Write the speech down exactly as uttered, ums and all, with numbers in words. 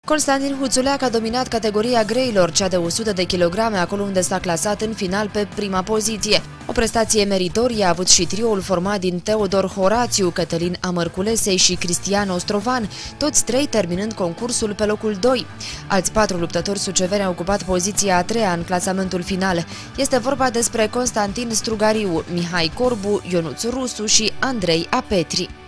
Constantin Huțuleac a dominat categoria greilor, cea de o sută de kilograme, acolo unde s-a clasat în final pe prima poziție. O prestație meritorie a avut și trioul format din Teodor Horațiu, Cătălin Amărculesei și Cristian Ostrovan, toți trei terminând concursul pe locul doi. Alți patru luptători suceveni au ocupat poziția a treia în clasamentul final. Este vorba despre Constantin Strugariu, Mihai Corbu, Ionuț Rusu și Andrei Apetri.